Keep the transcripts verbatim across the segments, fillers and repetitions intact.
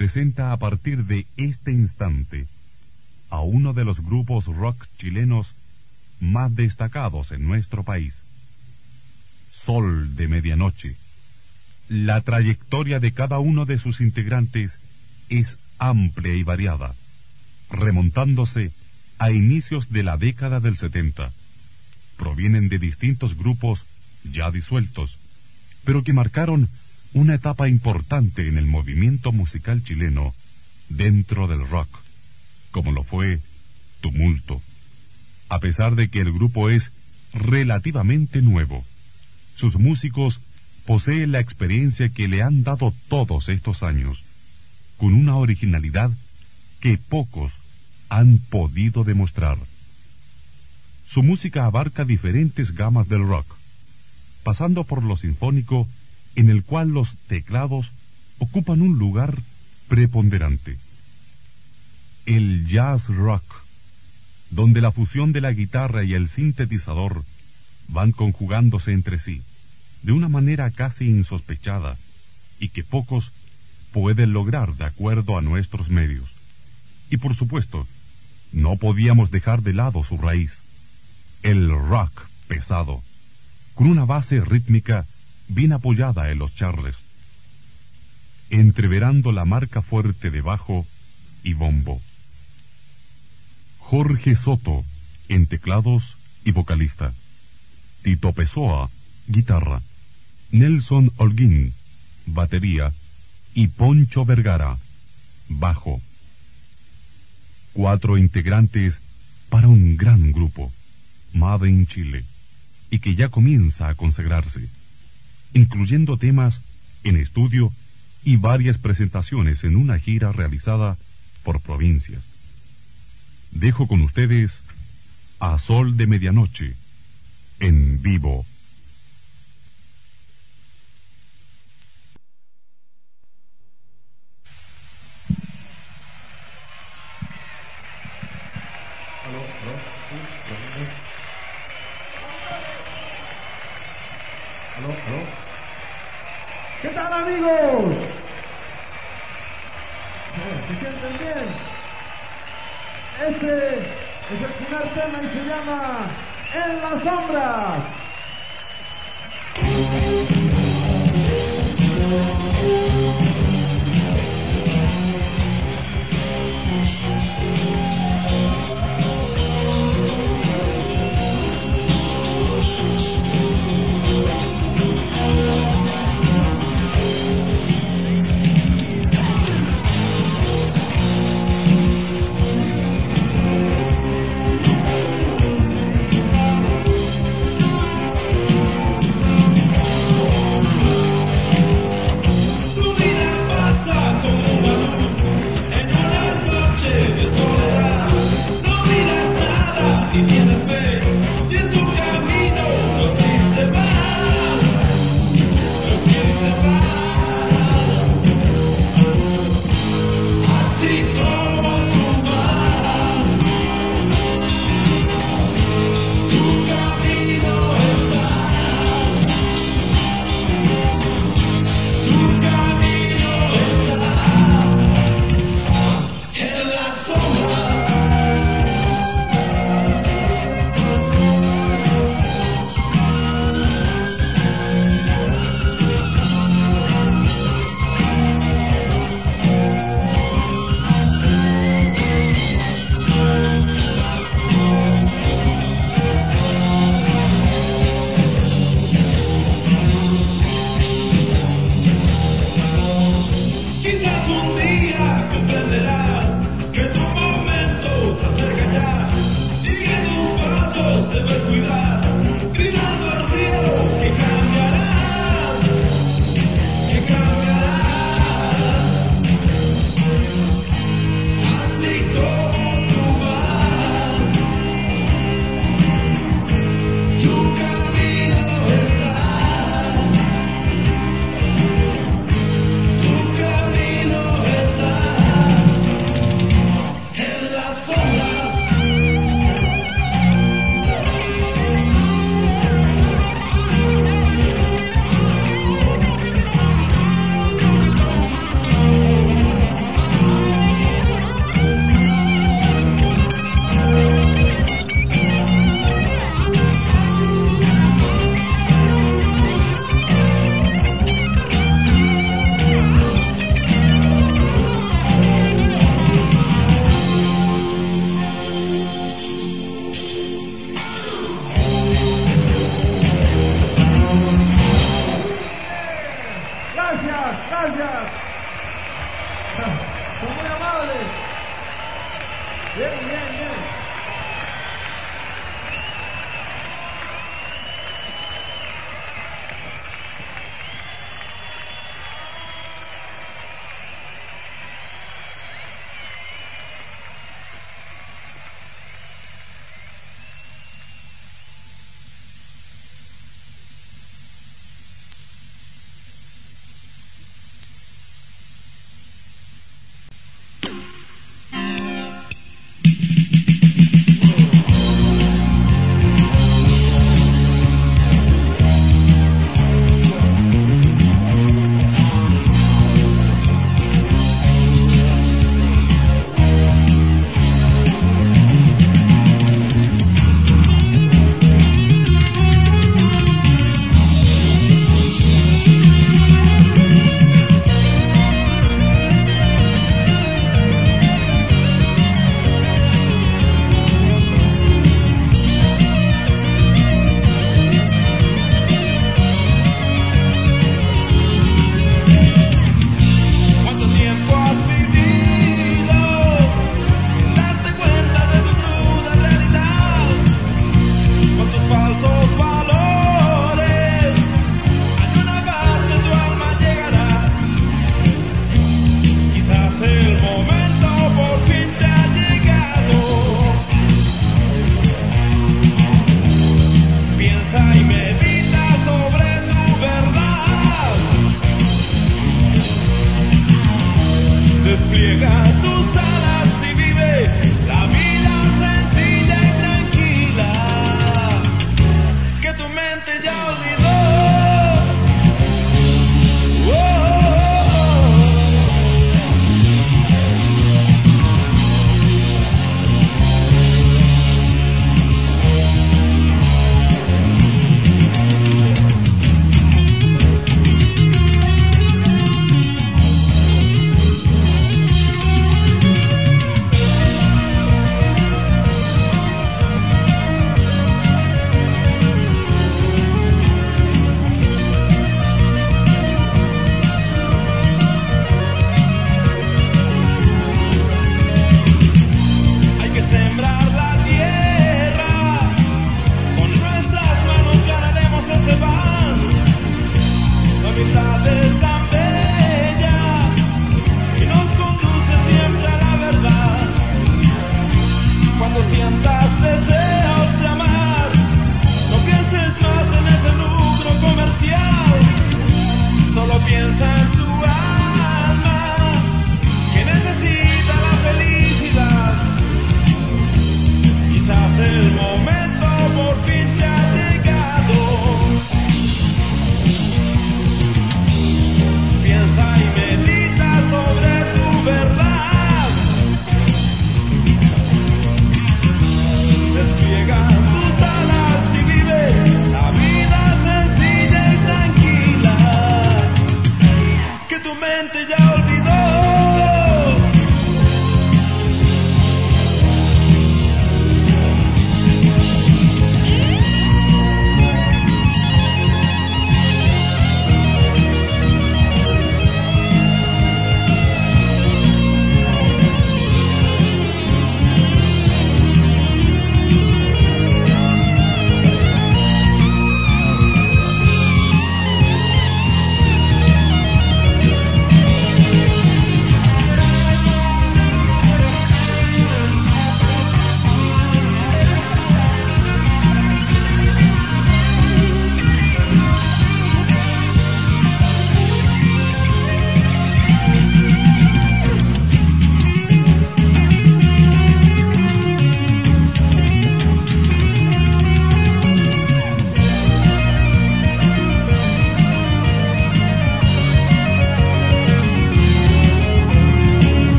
presenta a partir de este instante a uno de los grupos rock chilenos más destacados en nuestro país. Sol de Medianoche. La trayectoria de cada uno de sus integrantes es amplia y variada, remontándose a inicios de la década del setenta. Provienen de distintos grupos ya disueltos, pero que marcaron una etapa importante en el movimiento musical chileno dentro del rock, como lo fue Tumulto. A pesar de que el grupo es relativamente nuevo, sus músicos poseen la experiencia que le han dado todos estos años, con una originalidad que pocos han podido demostrar. Su música abarca diferentes gamas del rock, pasando por lo sinfónico, en el cual los teclados ocupan un lugar preponderante. El jazz rock, donde la fusión de la guitarra y el sintetizador van conjugándose entre sí, de una manera casi insospechada, y que pocos pueden lograr de acuerdo a nuestros medios. Y por supuesto, no podíamos dejar de lado su raíz, el rock pesado, con una base rítmica bien apoyada en los charles, entreverando la marca fuerte de bajo y bombo. Jorge Soto, en teclados y vocalista. Tito Pessoa, guitarra. Nelson Holguín, batería. Y Poncho Vergara, bajo. Cuatro integrantes para un gran grupo, Made in Chile, y que ya comienza a consagrarse, incluyendo temas en estudio y varias presentaciones en una gira realizada por provincias. Dejo con ustedes a Sol de Medianoche, en vivo. ¿Aló, aló? ¿Qué tal, amigos? ¿Se sienten bien? Este es el primer tema y se llama En las sombras. Oh, bien, bien.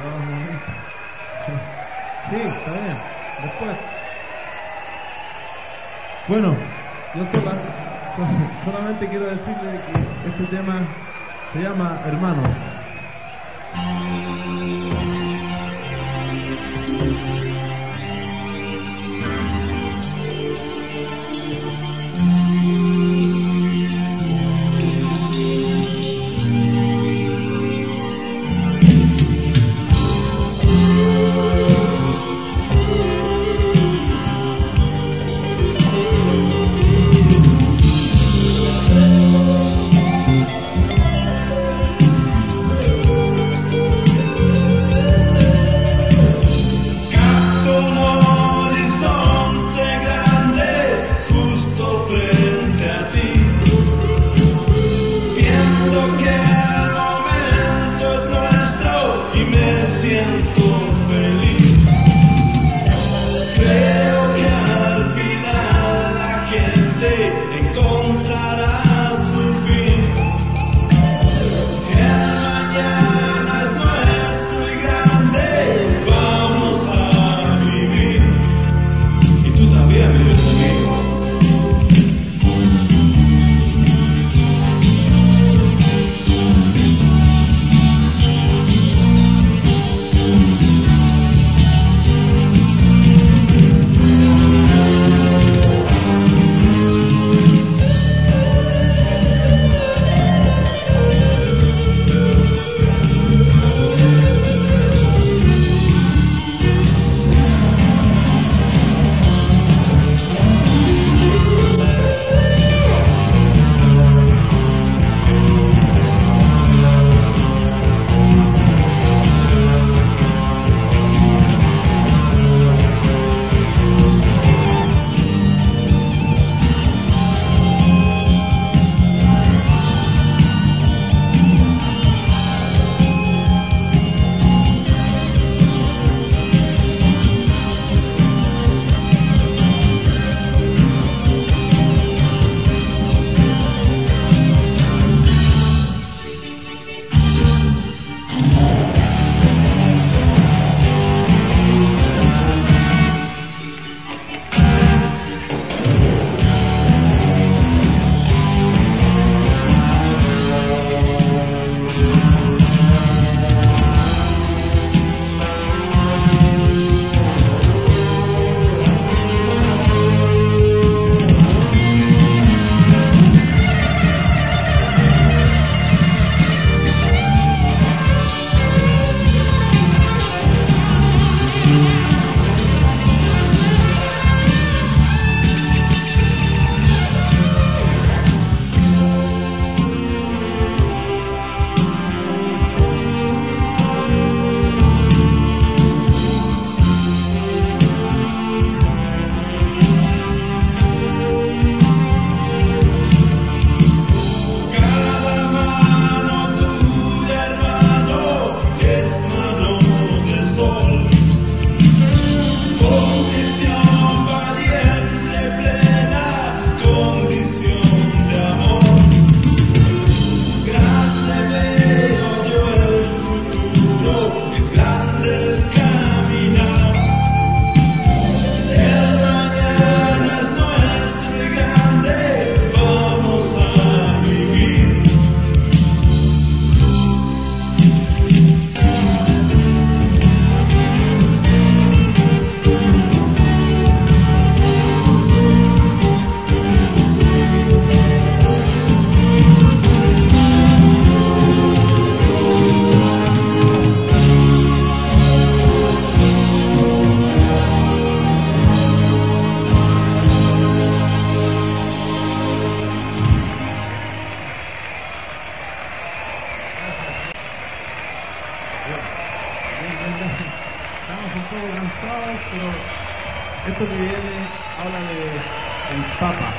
Sí, está bien. Después. Bueno, yo sola, solamente quiero decirle que este tema se llama Hermanos. Esto que viene habla de el Papa.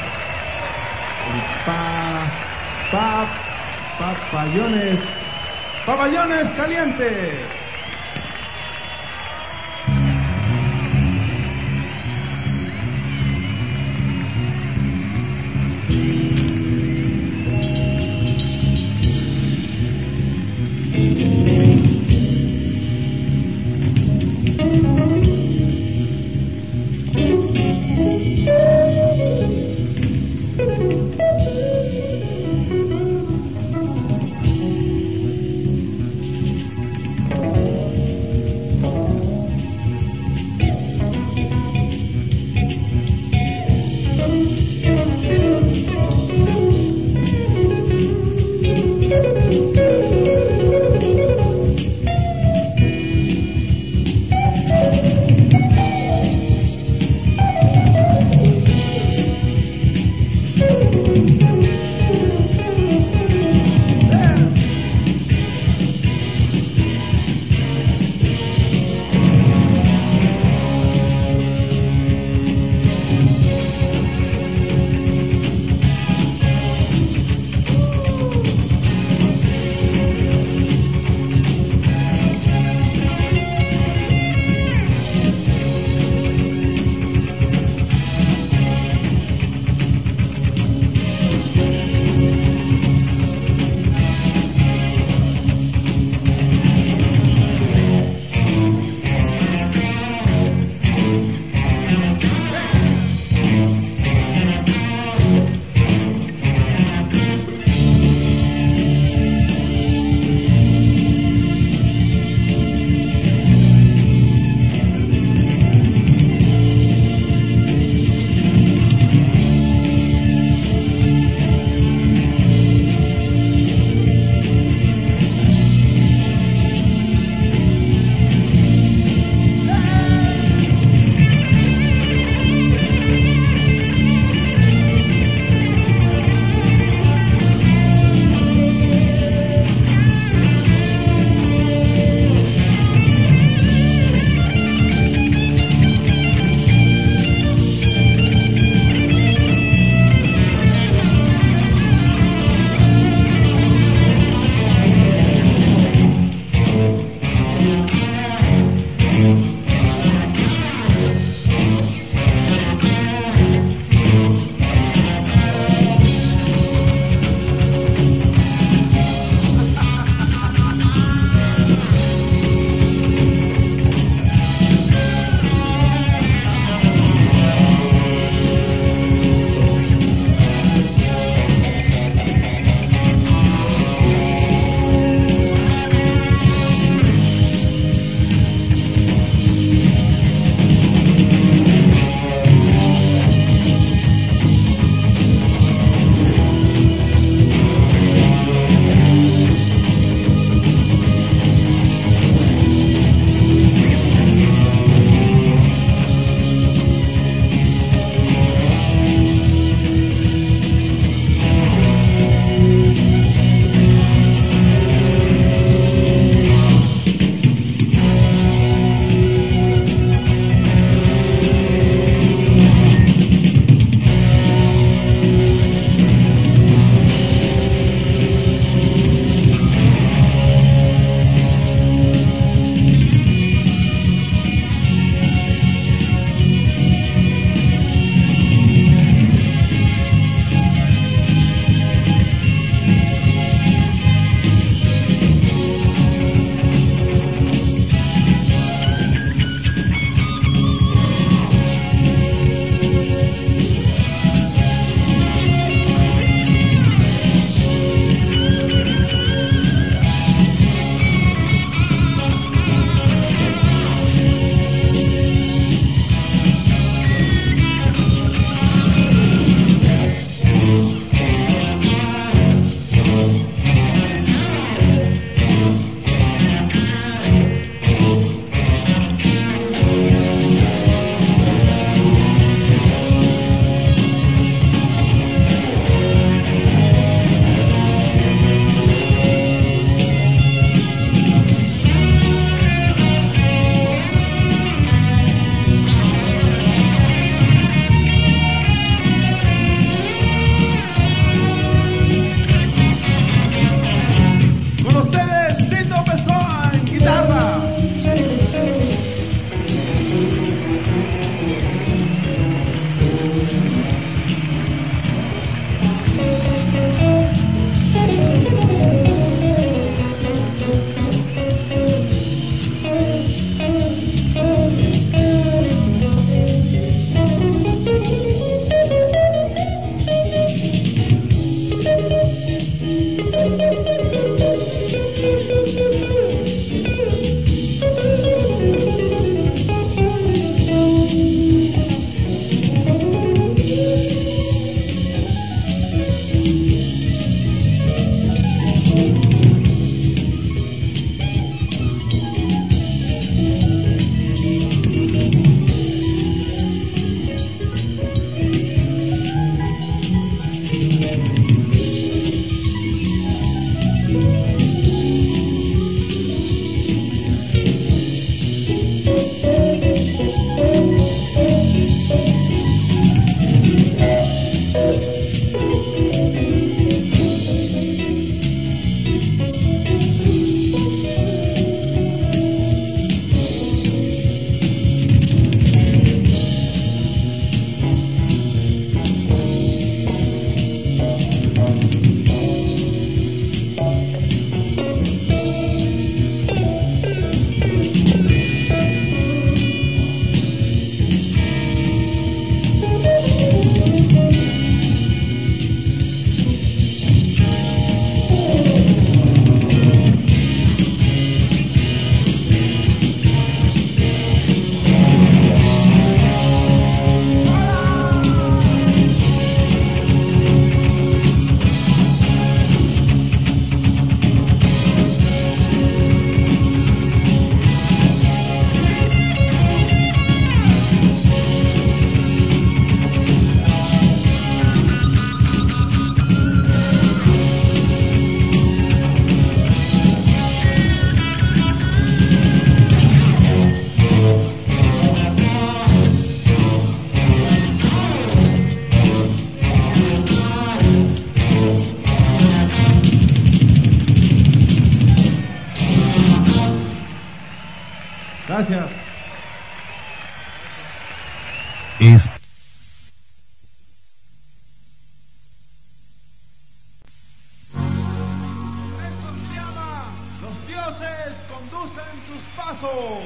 El pa, pa, papallones, papallones calientes. Gracias. Es Esto se llama Los dioses conducen tus pasos.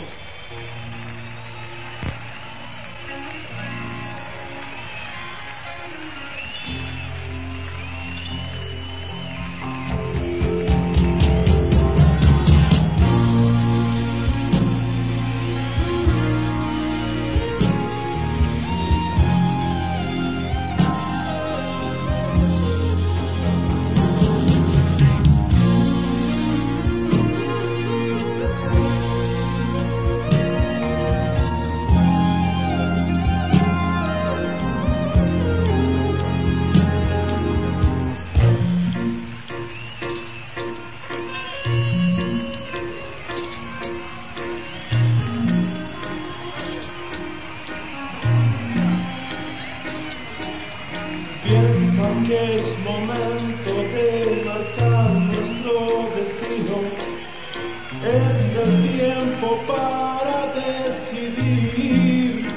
Piensa que es momento de marcar nuestro destino. Es el tiempo para decidir.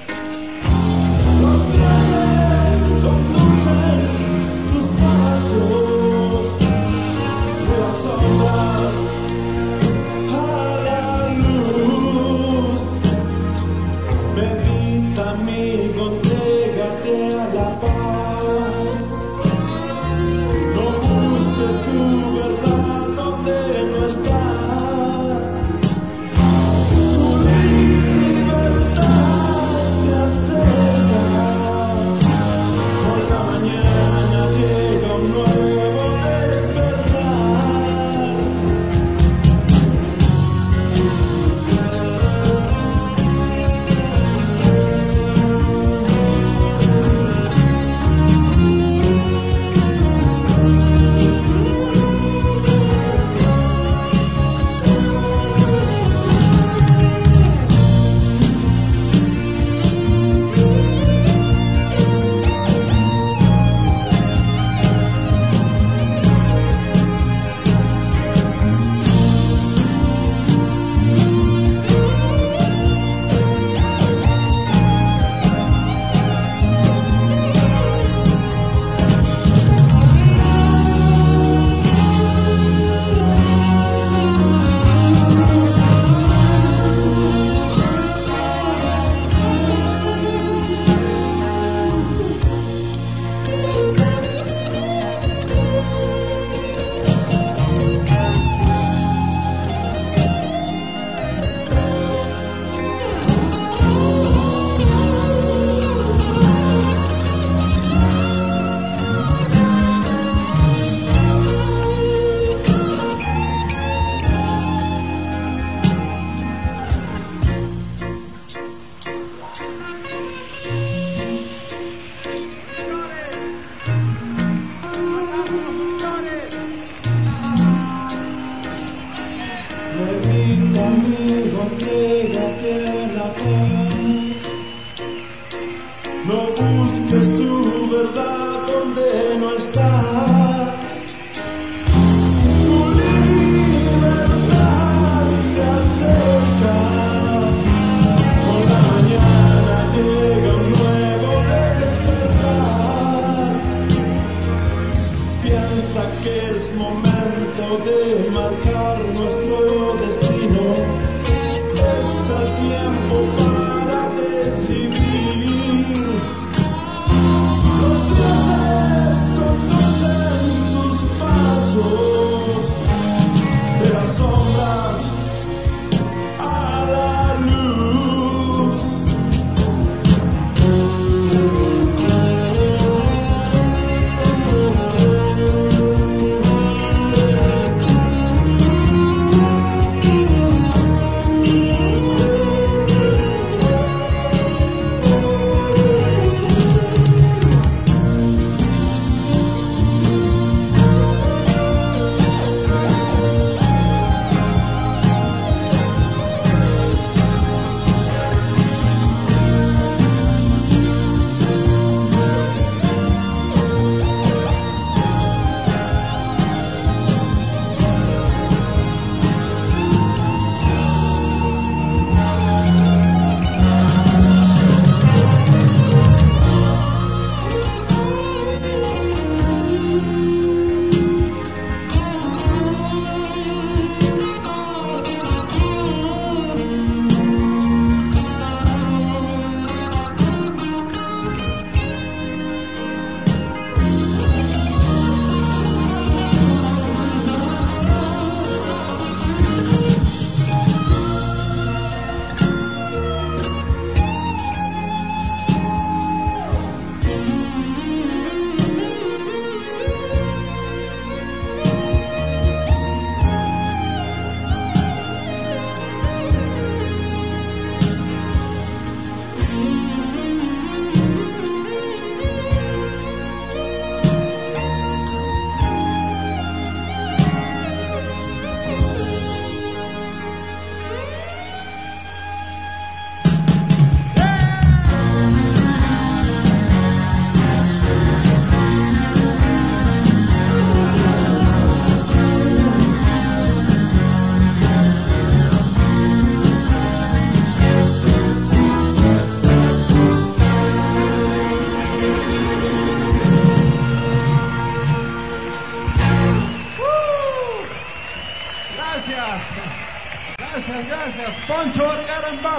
Los dioses conducen tus pasos de las sombras a la luz. Medita, amigo, entrégate a la paz. Tu verdad donde no está, tu libertad se acerca, por la mañana llega un nuevo despertar. Medita, amigo, entrégate a la paz. No busques tu verdad donde no está. Tu libertad se acerca. Por la mañana llega un nuevo despertar. Piensa que es momento de marcar nuestro destino. Es el tiempo para decidir. Los dioses conducen tus pasos de las sombras a la luz.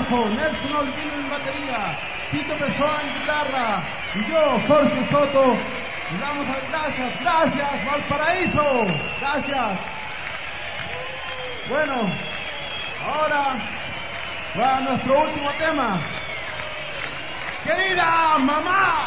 bajo, Nelson Olvino en batería, Tito Pessoa en guitarra y yo, Jorge Soto, les damos las gracias. Gracias, Valparaíso. Gracias. Bueno, ahora va nuestro último tema. Querida mamá.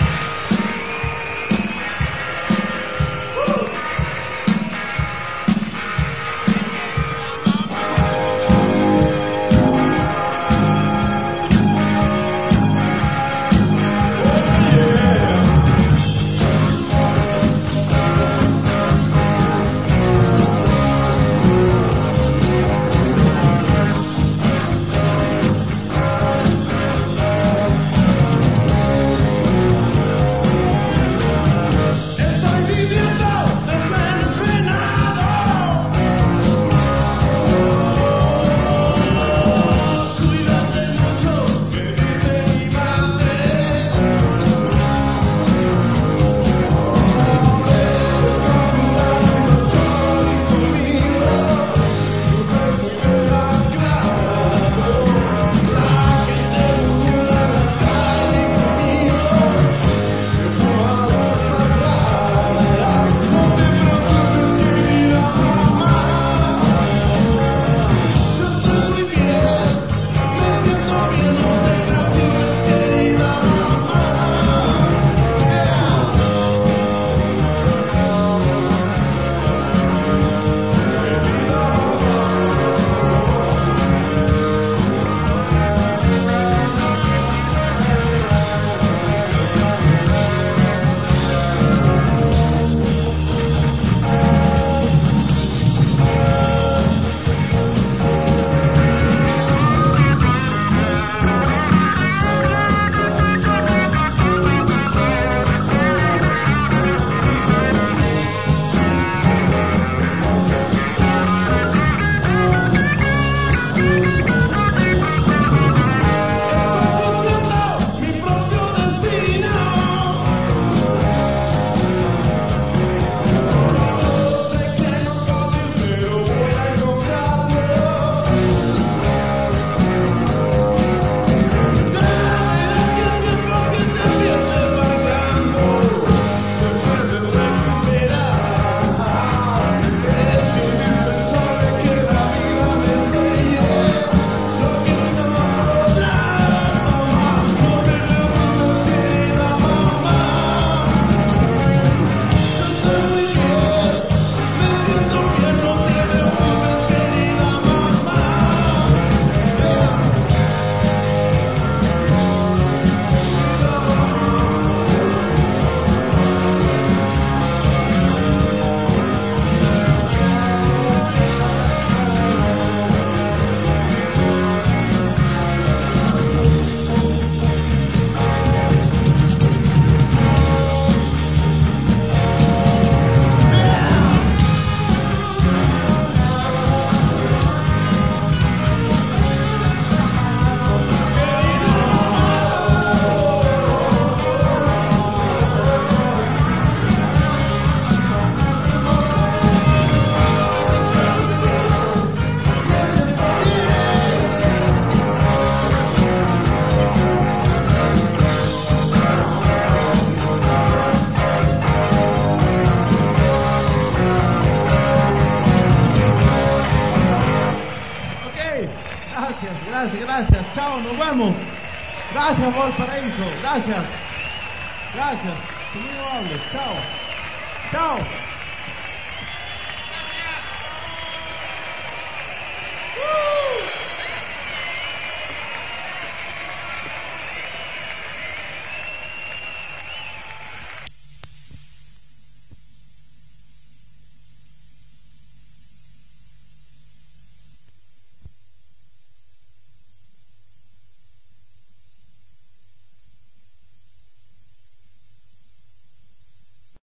Gracias, gracias. Chao, nos vemos. Gracias, Valparaíso. Gracias. Gracias. Muy amables. Chao. Chao.